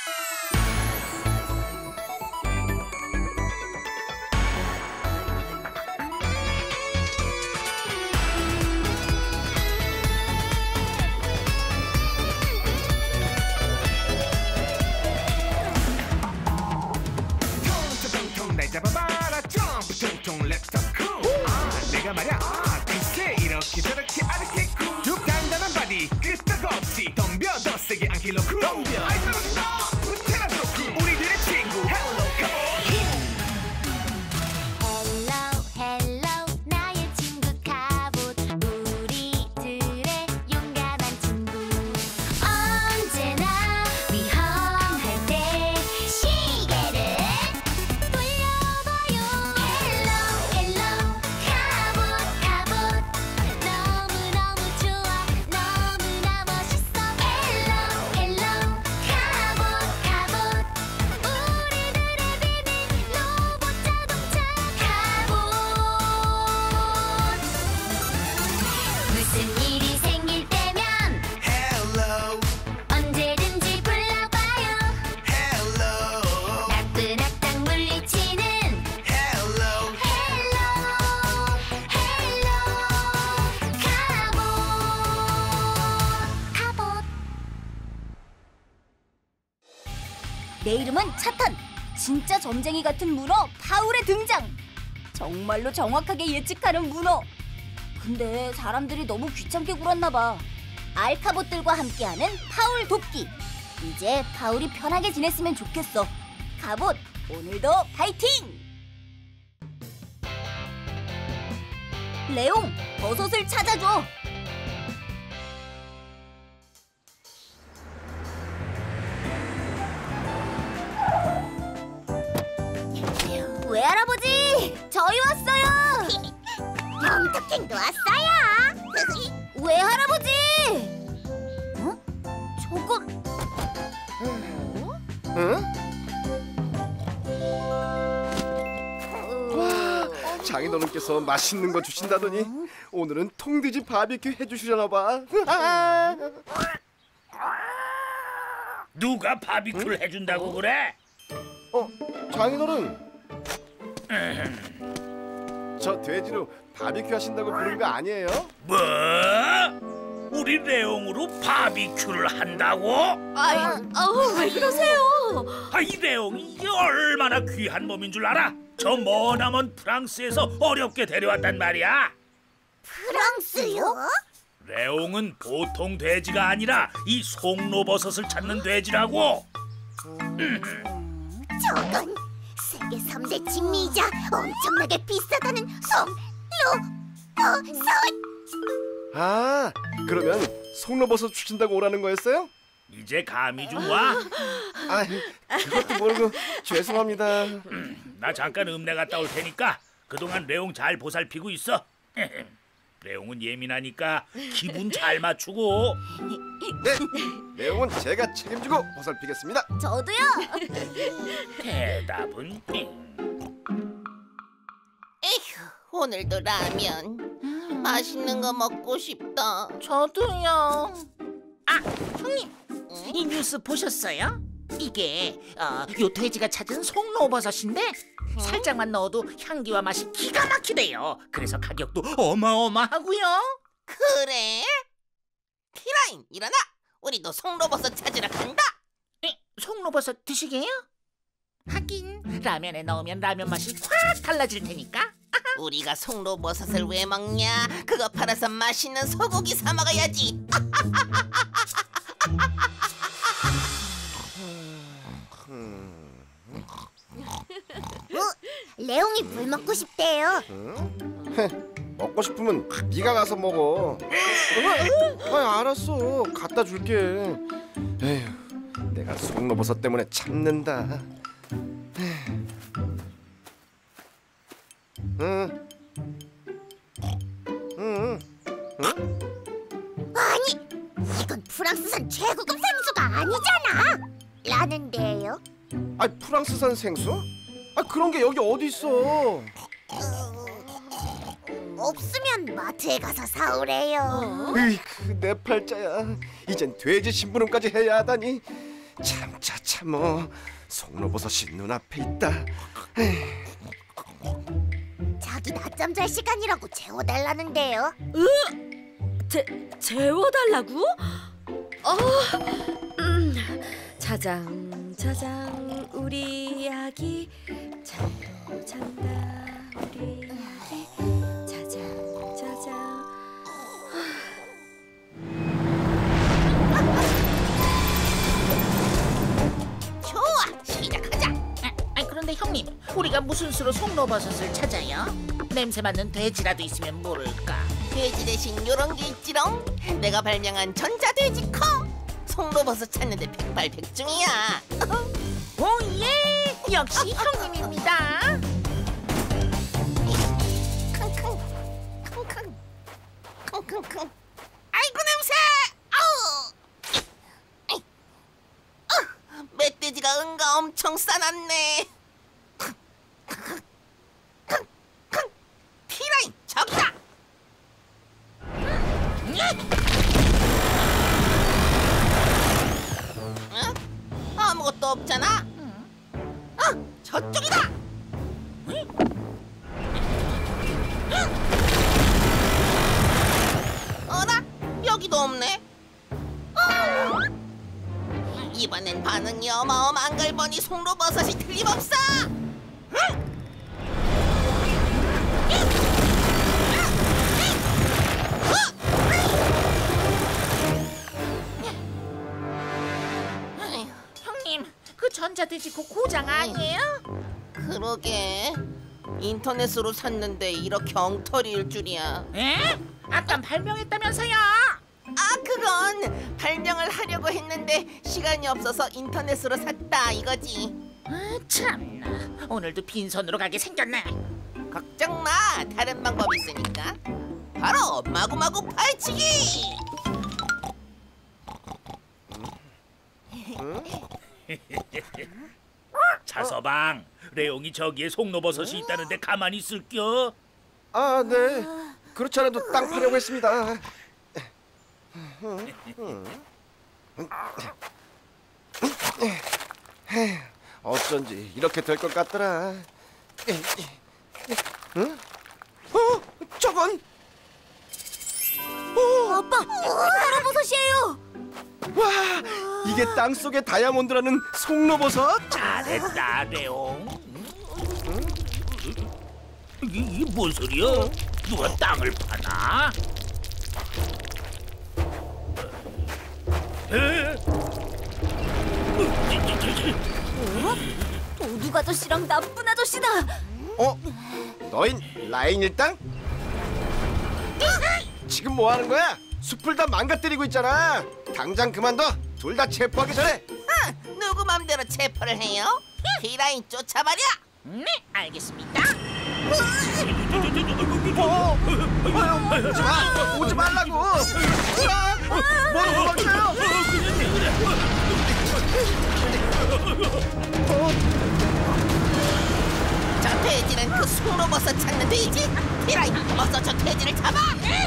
잡아봐라 점프 통통 랩터 쿨 내가 말야 글쎄 이렇게 저렇게 아득해 쿨 단단한 바디 끄떡없이 덤벼 더 세게 안킬로 쿨 덤벼 아이스로 부테라도 쿨 우리들의 친구 헬로 헬로 헬로 나의 친구 카봇 우리들의 용감한 친구 언제나 위험할 때 시계를 돌려봐요 헬로 헬로 카봇 카봇 너무너무 좋아 너무나 멋있어 헬로 헬로 카봇 카봇 우리들의 비밀 로봇 자동차 카봇 무슨 일이 생길 때면 헬로 언제든지 불러봐요 헬로 나쁜 악당 물리치는 헬로 헬로 헬로 카봇 내 이름은 차탄. 진짜 점쟁이 같은 문어 파울의 등장. 정말로 정확하게 예측하는 문어. 근데 사람들이 너무 귀찮게 굴었나 봐. 알카봇들과 함께하는 파울 돕기. 이제 파울이 편하게 지냈으면 좋겠어. 카봇, 오늘도 파이팅! 레옹, 버섯을 찾아줘. 외할아버지, 저희 왔어요. 영특행도 왔어요 외할아버지. 어? 저건 장인어른께서 맛있는 거 주신다더니 오늘은 통돼지 바비큐 해주시려나 봐. 누가 바비큐를 해준다고 그래? 장인어른. 저 돼지로 바비큐 하신다고 부른 거 아니에요? 뭐? 우리 레옹으로 바비큐를 한다고? 왜 그러세요? 이 레옹이 이게 얼마나 귀한 몸인 줄 알아? 저 머나먼 프랑스에서 어렵게 데려왔단 말이야. 프랑스요? 레옹은 보통 돼지가 아니라 이 송로버섯을 찾는 돼지라고. 저건 세계 3대 진미이자 엄청나게 비싸다는 송로버섯 아, 그러면 송로버섯 주신다고 오라는 거였어요? 이제 감이 좀 와? 그것도 모르고 죄송합니다. 나 잠깐 읍내 갔다 올 테니까 그동안 레옹 잘 보살피고 있어. 레옹은 예민하니까 기분 잘 맞추고. 네, 내용은 제가 책임지고 보살피겠습니다. 저도요. 대답은 에휴, 오늘도 라면. 맛있는 거 먹고 싶다. 저도요. 형님, 이 뉴스 보셨어요? 이게 요 돼지가 찾은 송로버섯인데 살짝만 넣어도 향기와 맛이 기가 막히대요. 그래서 가격도 어마어마하고요. 그래? 티라인, 일어나! 우리도 송로버섯 찾으러 간다! 송로버섯 드시게요? 하긴 라면에 넣으면 라면 맛이 확 달라질 테니까. 우리가 송로버섯을 왜 먹냐? 그거 팔아서 맛있는 소고기 사 먹어야지. 레옹이 물 먹고 싶대요 먹고 싶으면 네가 가서 먹어. 알았어, 갖다 줄게. 에휴, 내가 송로버섯 때문에 참는다. 아니 이건 프랑스산 최고급 생수가 아니잖아 라는데요 프랑스산 생수? 그런 게 여기 어디 있어? 없으면 마트에 가서 사오래요 으이그, 내 팔자야. 이젠 돼지 심부름까지 해야 하다니. 참자 참어. 송로버섯이 눈앞에 있다. 자기 낮잠 잘 시간이라고 재워달라는데요. 재워달라고? 자장 자장 우리 아기 잠도 잔다 우리 아기 자장 자장. 좋아, 시작하자. 그런데 형님, 우리가 무슨 수로 송로버섯을 찾아요? 냄새 맡는 돼지라도 있으면 모를까. 돼지 대신 요런 게 있지롱. 내가 발명한 전자돼지 컵. 송로버섯 찾는데 백발백중이야. 오예, 역시 형님입니다. 킁킁 킁킁 킁킁킁. 아이고 냄새. 아우. 멧돼지가 응가 엄청 싸놨네. 티라인 저기다. 아무것도 없잖아. 저쪽이다. 어라? 여기도 없네. 이번엔 반응이 어마어마한 걸 보니 송로버섯이 틀림없어. 형님, 그 전자돼지 그 고장 아니에요? 그러게. 인터넷으로 샀는데 이렇게 엉터리일 줄이야. 에? 아까 발명했다면서요? 그건 발명을 하려고 했는데 시간이 없어서 인터넷으로 샀다 이거지. 참나, 오늘도 빈손으로 가게 생겼네. 걱정 마, 다른 방법이 있으니까. 바로 마구마구 파헤치기. 차서방, 레옹이 저기에 송로버섯이 있다는데 가만히 있을겨? 아, 네. 그렇지 않아도 땅 파려고 했습니다. 어쩐지 이렇게 될 것 같더라. 응? 저건 아빠, 송로버섯이에요. 와, 이게 땅 속의 다이아몬드라는 송로버섯? 잘했다, 레옹. 이게 뭔 소리야? 누가 땅을 파나? 도둑 아저씨랑 나쁜 아저씨다. 너흰 라인 일당? 지금 뭐 하는 거야? 숲을 다 망가뜨리고 있잖아. 당장 그만둬. 둘 다 체포하기 전에. 누구 맘대로 체포를 해요? 티라인 쫓아버려. 네, 알겠습니다. 오지 말라고. 뭐 도망쳐요? 저 돼지는 그 송로버섯 찾는 돼지. 티라인, 어서 저 돼지를 잡아.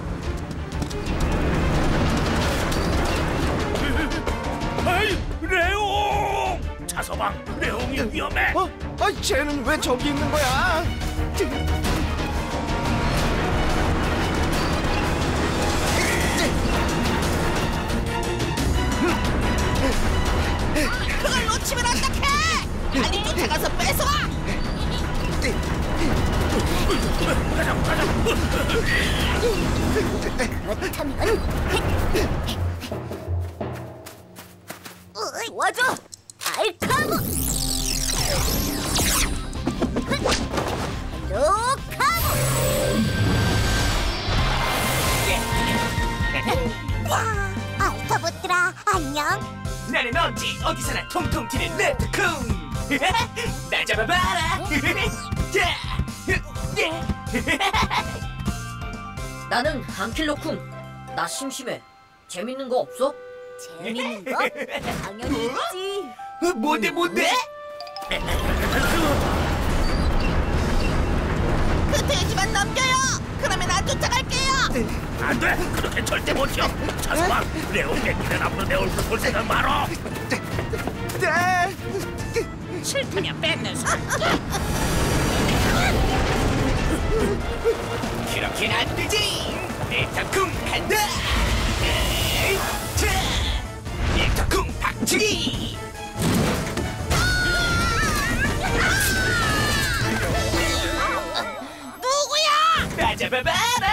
아이, 레옹! 차서방, 레옹이 위험해. 쟤는 왜 저기 있는 거야? 그걸 놓치면 어떡해? 빨리 쫓아가서 뺏어와. 도와줘, 알카모. 로카모. 야, 알파보트라 안녕. 나는 언제 어디서나 통통 튀는 레프쿵. 날 잡아봐라. 나는 한킬로쿵. 나 심심해. 재밌는 거 없어? 재밌는 거? 당연히 있지. 뭔데? 그 돼지만 넘겨요. 그러면 안 쫓아갈게요. 안 돼! 그렇게 절대 못 튀어! 차서방, 레옹 객기는 앞으로 내 얼굴 볼 생각 말어! 싫다면 뺏는 손. 그렇게는 안 되지. 일타쿵 간다. 자, 일타쿵 박치기. 누구야? 따잡아봐라.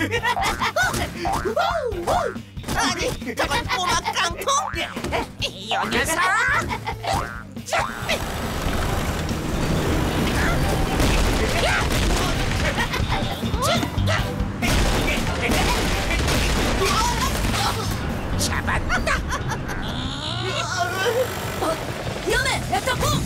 아니, 저건 꼬마 깡통? 이 녀석! 잡았다! 위험해, 렉터쿵!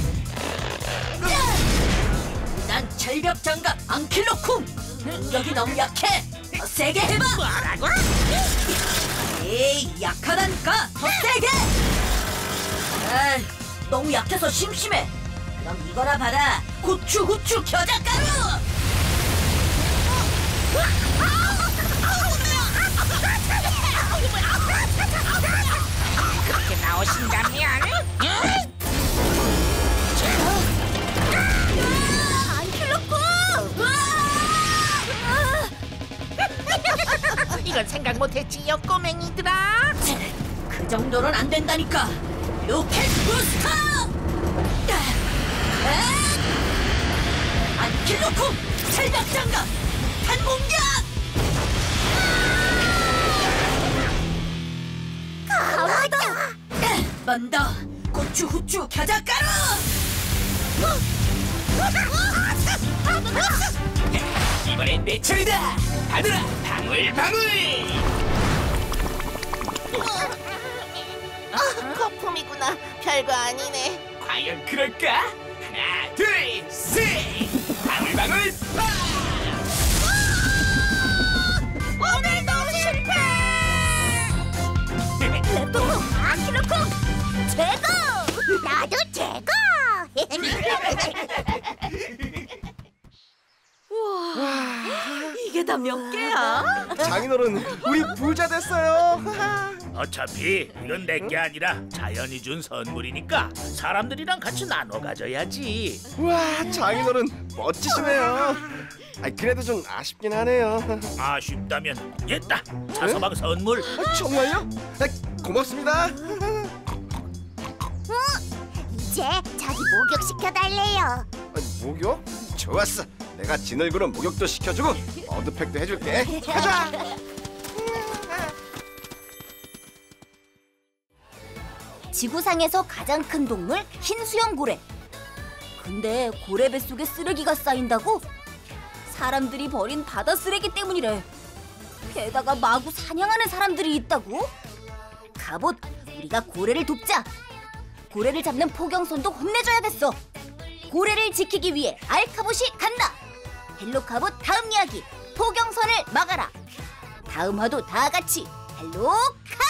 난 철벽 장갑 앙킬로쿵! 능력이 너무 약해! 더 세게 해봐! 뭐라고? 에이, 약하다니까! 더 세게! 에이, 너무 약해서 심심해! 그럼 이거나 받아! 고추 후추 겨자가루! 그렇게 나오신다면? 이건 생각 못했지요, 꼬맹이들아. 그 정도는 안 된다니까! 로켓 부스터! 안킬로쿵! 철벽 장갑! 탄공격! 먼저 고추 후추 겨자가루! 이번엔 내 차례다. 받으라 방울방울. 거품이구나. 별거 아니네. 과연 그럴까? 하나 둘셋 방울방울 파. 오늘도 실패! 랩토쿵, 아킬로쿵, 최고! 나도 제거. 이게 다 몇 개야? 장인어른, 우리 부자 됐어요. 어차피 이건 내 게 아니라 자연이 준 선물이니까 사람들이랑 같이 나눠 가져야지. 와, 장인어른 멋지시네요. 그래도 좀 아쉽긴 하네요. 아쉽다면 얘다 차서방 선물. 정말요? 고맙습니다. 이제 자기 목욕시켜달래요. 목욕? 좋았어. 내가 지늘구는 목욕도 시켜주고 어드팩도 해줄게. 가자. 지구상에서 가장 큰 동물 흰수염 고래. 근데 고래 뱃속에 쓰레기가 쌓인다고? 사람들이 버린 바다 쓰레기 때문이래. 게다가 마구 사냥하는 사람들이 있다고? 갑옷, 우리가 고래를 돕자. 고래를 잡는 포경선도 혼내줘야겠어. 고래를 지키기 위해 알카봇이 간다. 헬로카봇 다음 이야기, 포경선을 막아라. 다음 화도 다 같이 헬로카!